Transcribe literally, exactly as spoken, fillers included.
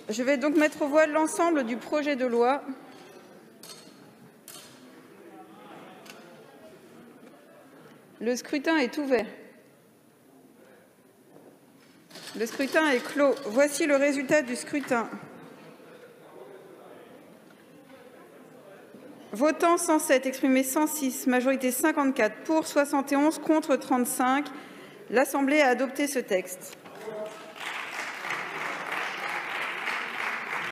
Je vais donc mettre aux voix l'ensemble du projet de loi. Le scrutin est ouvert. Le scrutin est clos. Voici le résultat du scrutin. Votant cent sept, exprimé cent six, majorité cinquante-quatre, pour soixante et onze, contre trente-cinq. L'Assemblée a adopté ce texte.